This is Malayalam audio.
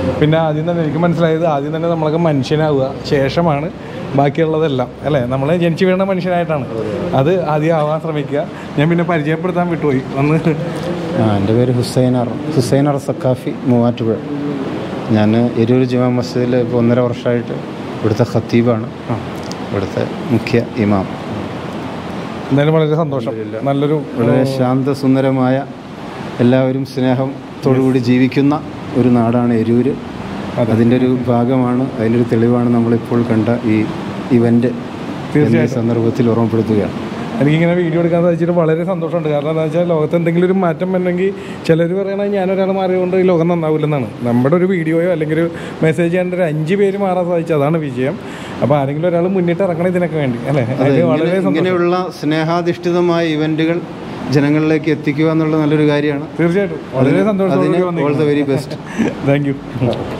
പിന്നെ ആദ്യം തന്നെ എനിക്ക് മനസ്സിലായത് ആദ്യം തന്നെ നമ്മളൊക്കെ മനുഷ്യനാവുക, ശേഷമാണ് ബാക്കിയുള്ളതെല്ലാം അല്ലേ. നമ്മൾ ജനിച്ചു വീണ മനുഷ്യനായിട്ടാണ്, അത് ആദ്യം ആവാൻ ശ്രമിക്കുക. ഞാൻ പിന്നെ പരിചയപ്പെടുത്താൻ വിട്ടുപോയി വന്ന്. എൻ്റെ പേര് ഹുസൈനർ സക്കാഫി, മൂവാറ്റുപുഴ. ഞാൻ എരൂർ ജുമാ മസ്ജിദിൽ ഇപ്പോൾ 1.5 വർഷമായിട്ട് ഇവിടുത്തെ ഖത്തീബാണ്, ഇവിടുത്തെ മുഖ്യ ഇമാം. എന്തായാലും വളരെ സന്തോഷം. നല്ലൊരു വളരെ ശാന്തസുന്ദരമായ, എല്ലാവരും സ്നേഹത്തോടുകൂടി ജീവിക്കുന്ന ഒരു നാടാണ് എരൂര്. അതിൻ്റെ ഒരു ഭാഗമാണ്, അതിൻ്റെ ഒരു തെളിവാണ് നമ്മളിപ്പോൾ കണ്ട ഈ ഇവൻ്റ്. തീർച്ചയായും സന്ദർഭത്തിൽ ഓർമ്മപ്പെടുത്തുകയാണ്. എനിക്കിങ്ങനെ വീഡിയോ എടുക്കാൻ സാധിച്ചിട്ട് വളരെ സന്തോഷമുണ്ട്. കാരണം എന്താ വെച്ചാൽ ലോകത്ത് എന്തെങ്കിലും ഒരു മാറ്റം വരണമെങ്കിൽ ചിലർ പറയണത് ഞാനൊരാൾ മാറിയതുകൊണ്ട് ഈ ലോകം നന്നാവില്ലെന്നാണ്. നമ്മുടെ ഒരു വീഡിയോയോ അല്ലെങ്കിൽ ഒരു മെസ്സേജ് ചെയ്യേണ്ട ഒരു 5 പേര് മാറാൻ സാധിച്ചു, അതാണ് വിജയം. അപ്പോൾ ആരെങ്കിലും ഒരാൾ മുന്നിട്ട് ഇറങ്ങണം ഇതിനൊക്കെ വേണ്ടി അല്ലേ. വളരെ ഇങ്ങനെയുള്ള സ്നേഹാധിഷ്ഠിതമായ ഇവൻറ്റുകൾ ജനങ്ങളിലേക്ക് എത്തിക്കുക എന്നുള്ളത് നല്ലൊരു കാര്യമാണ്. തീർച്ചയായിട്ടും വളരെ സന്തോഷം. All the very best. Thank U.